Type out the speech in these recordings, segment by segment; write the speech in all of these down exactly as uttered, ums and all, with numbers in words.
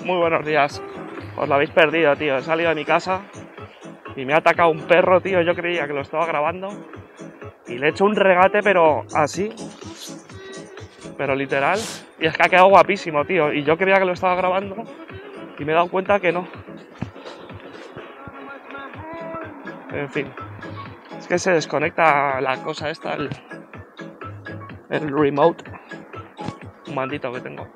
Muy buenos días. Os lo habéis perdido, tío. He salido de mi casa y me ha atacado un perro, tío. Yo creía que lo estaba grabando y le he hecho un regate, pero así. Pero literal. Y es que ha quedado guapísimo, tío. Y yo creía que lo estaba grabando y me he dado cuenta que no. En fin. Es que se desconecta la cosa esta, el, el remote. Un mandito que tengo.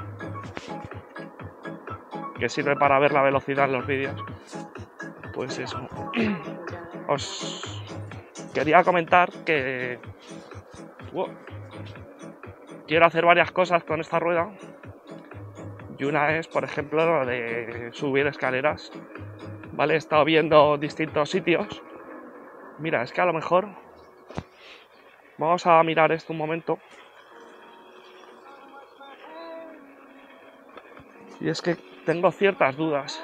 Que sirve para ver la velocidad en los vídeos. Pues eso. Os quería comentar que wow, quiero hacer varias cosas con esta rueda. Y una es, por ejemplo, lo de subir escaleras. Vale, he estado viendo distintos sitios. Mira, es que a lo mejor vamos a mirar esto un momento. Y es que tengo ciertas dudas.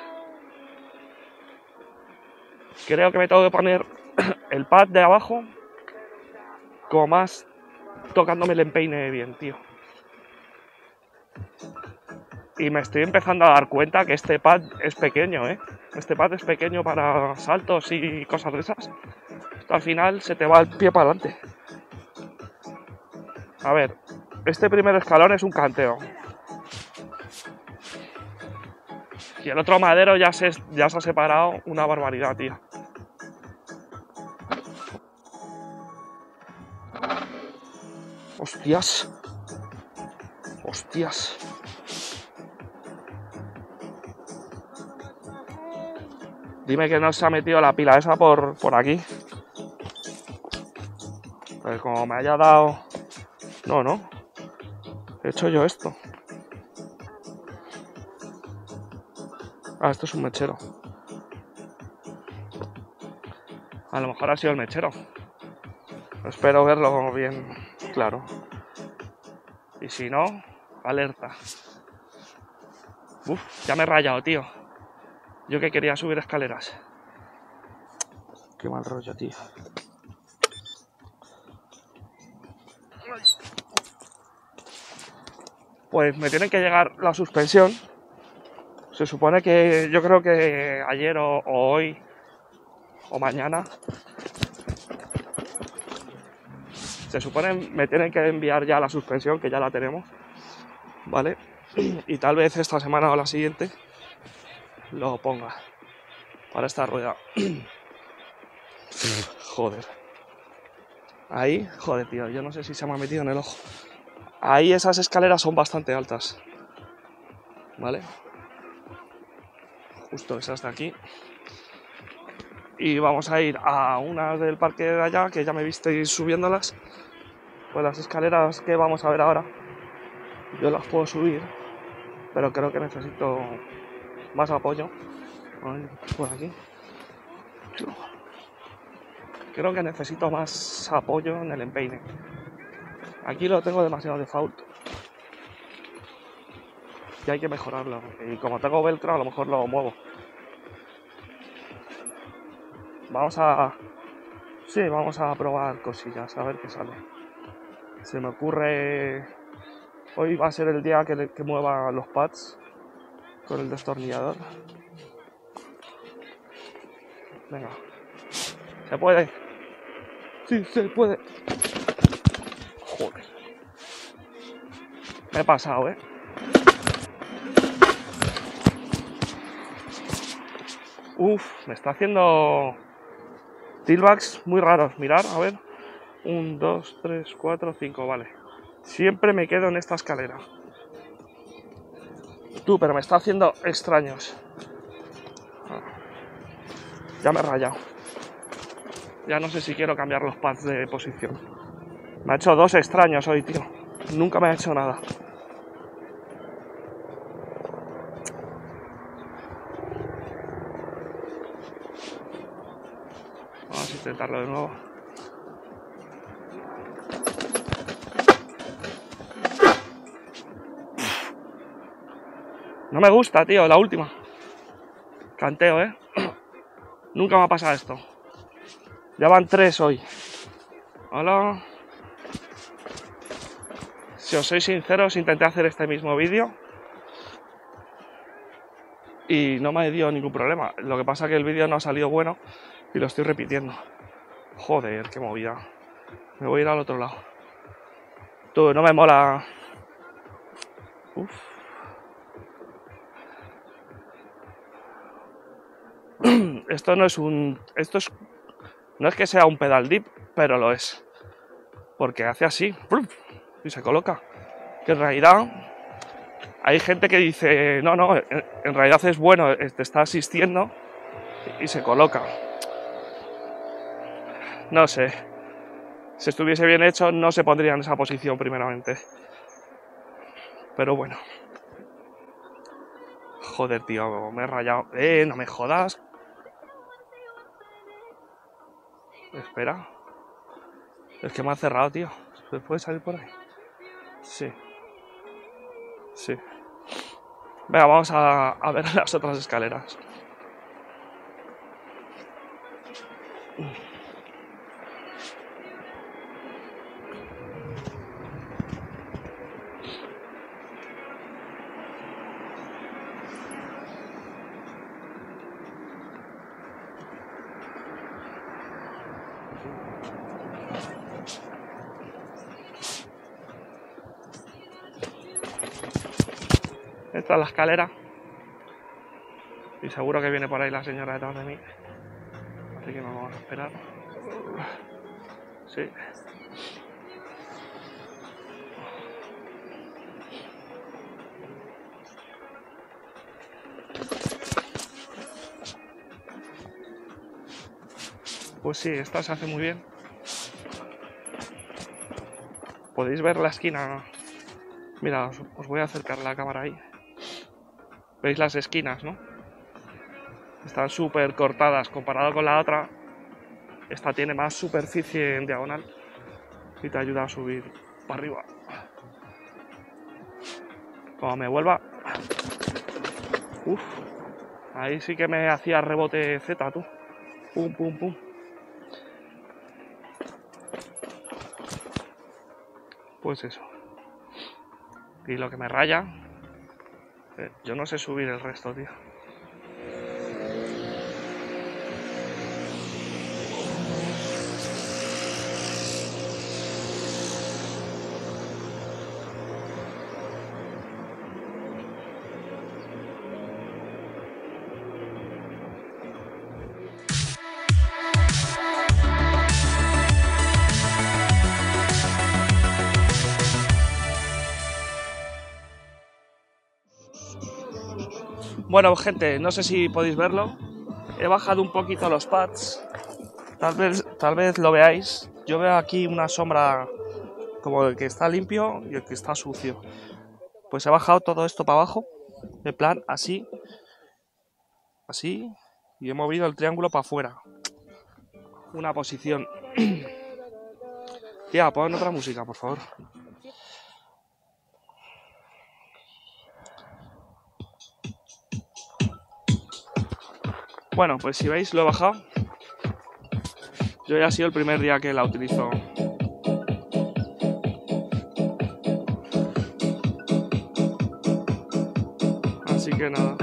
Creo que me tengo que poner el pad de abajo como más tocándome el empeine bien, tío. Y me estoy empezando a dar cuenta que este pad es pequeño, ¿eh? Este pad es pequeño para saltos y cosas de esas. Esto al final se te va el pie para adelante. A ver, este primer escalón es un canteo. Y el otro madero ya se, ya se ha separado una barbaridad, tío. Hostias. Hostias. Dime que no se ha metido la pila esa por, por aquí. Pues como me haya dado... No, no. He hecho yo esto. Ah, esto es un mechero. A lo mejor ha sido el mechero. Espero verlo bien claro. Y si no, alerta. Uf, ya me he rayado, tío. Yo que quería subir escaleras. Qué mal rollo, tío. Pues me tiene que llegar la suspensión. Se supone que yo creo que ayer o, o hoy o mañana. Se supone me tienen que enviar ya la suspensión, que ya la tenemos. ¿Vale? Y tal vez esta semana o la siguiente lo ponga para esta rueda. Joder. Ahí, joder, tío, yo no sé si se me ha metido en el ojo. Ahí esas escaleras son bastante altas. ¿Vale? Justo esas de aquí. Y vamos a ir a una del parque de allá, que ya me visteis subiéndolas. Pues las escaleras que vamos a ver ahora, yo las puedo subir, pero creo que necesito más apoyo. A ver, por aquí. Creo que necesito más apoyo en el empeine. Aquí lo tengo demasiado default. Y hay que mejorarlo. Y como tengo velcro, a lo mejor lo muevo. Vamos a... Sí, vamos a probar cosillas, a ver qué sale. Se me ocurre... Hoy va a ser el día que, que mueva los pads con el destornillador. Venga. ¿Se puede? Sí, se puede. Joder. Me he pasado, ¿eh? Uf, me está haciendo tailbacks muy raros. Mirar, a ver. Un, dos, tres, cuatro, cinco, vale. Siempre me quedo en esta escalera. Tú, pero me está haciendo extraños. Ya me he rayado. Ya no sé si quiero cambiar los pads de posición. Me ha hecho dos extraños hoy, tío. Nunca me ha hecho nada. Vamos a intentarlo de nuevo. No me gusta, tío, la última. Canteo, ¿eh? Nunca me ha pasado esto. Ya van tres hoy. Hola. Si os soy sinceros, intenté hacer este mismo vídeo. y no me dio ningún problema. Lo que pasa es que el vídeo no ha salido bueno y lo estoy repitiendo. Joder, qué movida. Me voy a ir al otro lado. Tú, no me mola. Uf. Esto no es un... Esto es... No es que sea un pedal dip, pero lo es. Porque hace así. Y se coloca. Que en realidad... Hay gente que dice... No, no, en realidad es bueno. Te está asistiendo. Y se coloca. No sé. Si estuviese bien hecho, no se pondría en esa posición primeramente. Pero bueno. Joder, tío, me he rayado. Eh, no me jodas. Espera. Es que me ha cerrado, tío. ¿Se puede salir por ahí? Sí. Sí. Venga, vamos a, a ver las otras escaleras. Esta es la escalera. Y seguro que viene por ahí la señora detrás de mí. Así que nos vamos a esperar. Sí. Pues sí, esta se hace muy bien. Podéis ver la esquina. Mira, os, os voy a acercar la cámara ahí. ¿Veis las esquinas, no? Están súper cortadas comparado con la otra. Esta tiene más superficie en diagonal y te ayuda a subir para arriba. Cuando me vuelva... Uf, ahí sí que me hacía rebote Z, tú. Pum, pum, pum. Pues eso. Y lo que me raya... Eh, yo no sé subir el resto, tío. Bueno, gente, no sé si podéis verlo. He bajado un poquito los pads. Tal vez, tal vez lo veáis. Yo veo aquí una sombra como el que está limpio y el que está sucio. Pues he bajado todo esto para abajo. En plan, así. Así. Y he movido el triángulo para afuera. Una posición. Tía, pon otra música, por favor. Bueno, pues si veis, lo he bajado. Yo ya ha sido el primer día que la utilizo. Así que nada.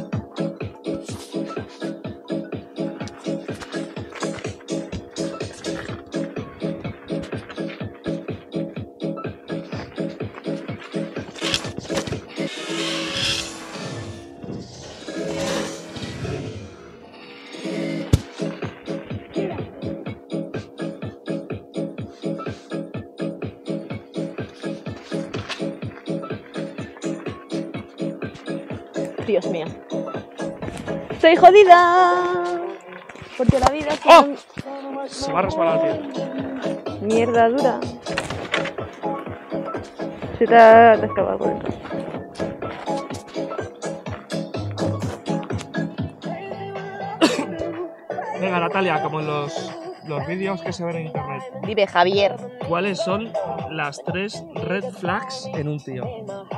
Dios mío. Estoy jodida. Porque la vida es ¡Oh! Se va a resbalar, tío. mierda dura. Se te ha atascado por dentro. Venga, Natalia, como en los, los vídeos que se ven en internet. Dime, Javier. ¿Cuáles son las tres red flags en un tío?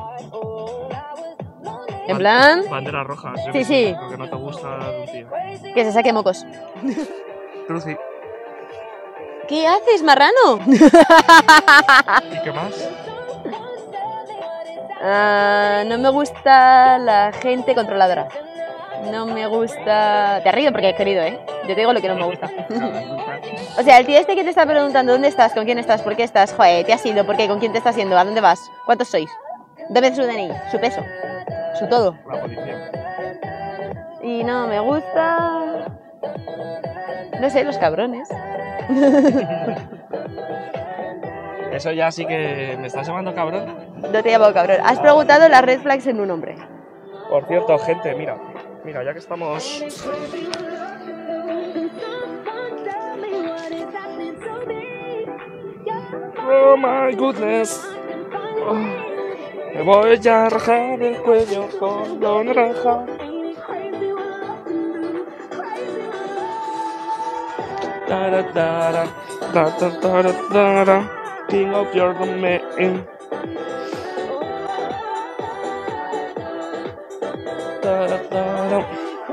En plan, Banderas rojas. Yo Sí, que sí. sé, lo que no te gusta de un tío. que se saque mocos. Truci. ¿Qué haces, marrano? ¿Y qué más? Ah, no me gusta la gente controladora. No me gusta... Te has reído porque he querido, ¿eh? Yo te digo lo que no me gusta. O sea, el tío este que te está preguntando dónde estás, con quién estás, por qué estás, joder, te has ido, por qué, con quién te estás yendo, a dónde vas, cuántos sois, dame su D N I, su peso, su todo. La policía. Y no me gusta... No sé, los cabrones. Eso ya sí que me estás llamando cabrón. No te he llamado cabrón. Has preguntado las red flags en un hombre. Por cierto, gente, mira, mira, ya que estamos... Oh my goodness. Oh, me voy a rajar el cuello con la naranja. Da, da, da, da, da, da, da, da, da. King of your domain. Da, da, da, da.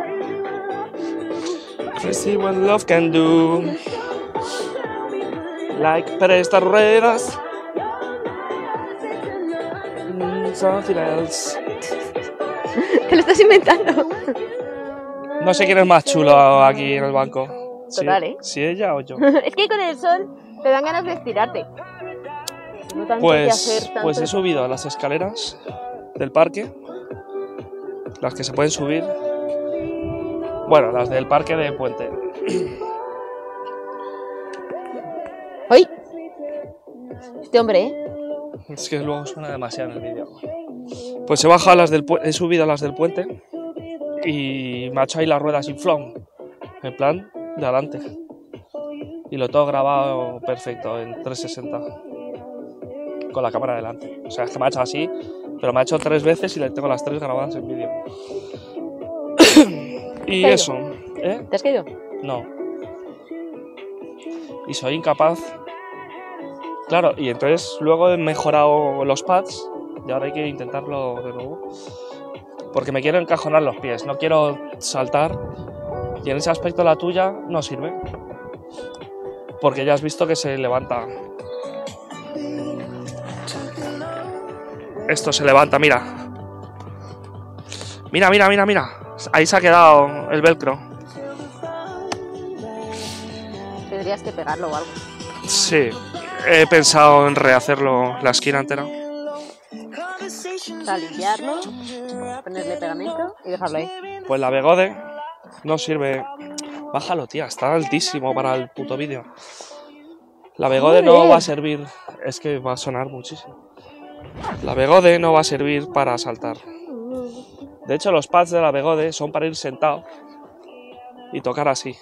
Crazy what love can do. Like prestar ruedas. Mm, something else. Te lo estás inventando. No sé quién es más chulo aquí en el banco. Total, si, ¿eh? Si ella o yo. Es que con el sol te dan ganas de estirarte. No tanto que Pues, hacer, tanto... pues he subido a las escaleras del parque. Las que se pueden subir. Bueno, las del parque de Puente. ¡Ay! Este hombre, ¿eh? Es que luego suena demasiado en el vídeo. Pues he bajado las del pu- he subido a las del puente y me ha hecho ahí las ruedas inflón, en plan de adelante. Y lo tengo grabado perfecto en trescientos sesenta con la cámara delante. O sea, es que me ha hecho así, pero me ha hecho tres veces y le tengo las tres grabadas en vídeo. Y ¿Te has eso, ¿eh? ¿Te has caído? No. Y soy incapaz. Claro, y entonces luego he mejorado los pads y ahora hay que intentarlo de nuevo. Porque me quiero encajonar los pies, no quiero saltar. Y en ese aspecto la tuya no sirve. Porque ya has visto que se levanta. Esto se levanta, mira. Mira, mira, mira, mira. Ahí se ha quedado el velcro. Tendrías que pegarlo o algo. Sí, he pensado en rehacerlo la esquina entera. O sea, limpiarlo, ponerle pegamento y dejarlo ahí. Pues la Begode no sirve. Bájalo, tía, está altísimo para el puto vídeo. La Begode no va a servir. Es que va a sonar muchísimo. La Begode no va a servir para saltar. De hecho, los pads de la Begode son para ir sentado y tocar así.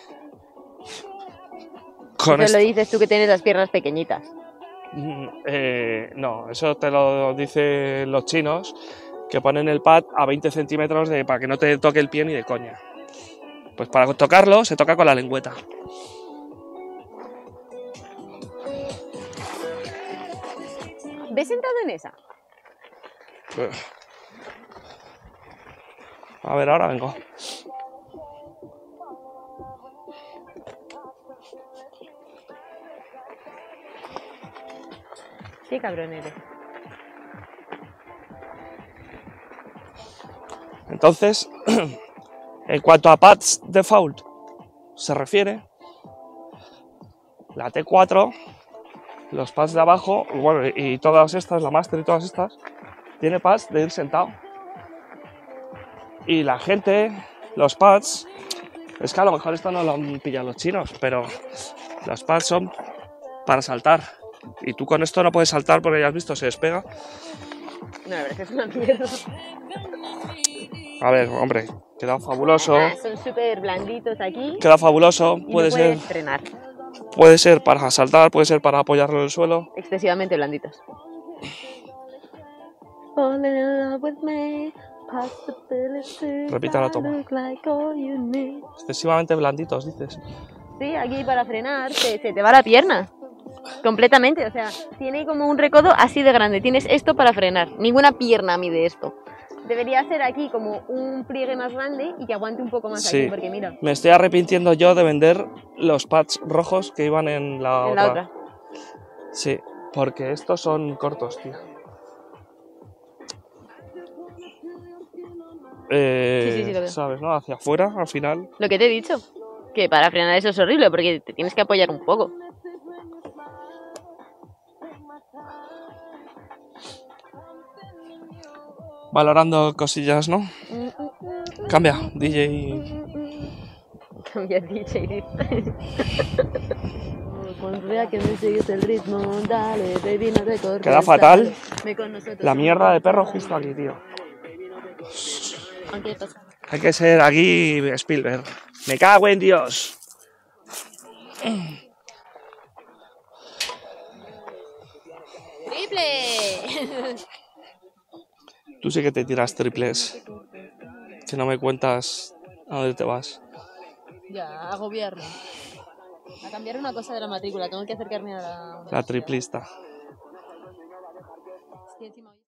Con Eso esto. lo dices tú que tienes las piernas pequeñitas. Mm, eh, no, eso te lo dicen los chinos, que ponen el pad a veinte centímetros de, para que no te toque el pie ni de coña. Pues para tocarlo se toca con la lengüeta. ¿Ves sentado en esa? A ver, ahora vengo. Qué cabrón eres. Entonces, en cuanto a pads default se refiere, la T cuatro, los pads de abajo, bueno, y todas estas, la Master y todas estas, tiene pads de ir sentado. Y la gente, los pads, es que a lo mejor esto no lo han pillado los chinos, pero los pads son para saltar. Y tú con esto no puedes saltar porque ya has visto, se despega. No, la verdad es que es una mierda. A ver, hombre, queda fabuloso. Ah, son súper blanditos aquí. Queda fabuloso, Y puede no ser, puedes frenar. puede ser para saltar, puede ser para apoyarlo en el suelo. Excesivamente blanditos. Repita la toma. Excesivamente blanditos, dices. Sí, aquí para frenar se, se te va la pierna. Completamente, o sea, tiene como un recodo así de grande. Tienes esto para frenar. Ninguna pierna mide esto. Debería ser aquí como un pliegue más grande y que aguante un poco más Sí. aquí, porque mira, Me estoy arrepintiendo yo de vender los pads rojos que iban en la, en otra. la otra. Sí, porque estos son cortos, tío. eh, Sí, sí, sí, lo veo. ¿sabes? ¿No? Hacia afuera, al final. Lo que te he dicho. Que para frenar eso es horrible porque te tienes que apoyar un poco. Valorando cosillas, ¿no? Cambia, D J. Cambia D J, dice. Confía que me sigues el ritmo, dale, baby, no te cortes. Queda fatal Ve con nosotros. la mierda de perro justo aquí, tío. Aunque pasa. Hay que ser aquí Spielberg. Me cago en Dios. ¡Triple! Tú sí que te tiras triples. Que no me cuentas a dónde te vas. Ya, agobiarme. A cambiar una cosa de la matrícula, tengo que acercarme a la... La triplista. Es que encima...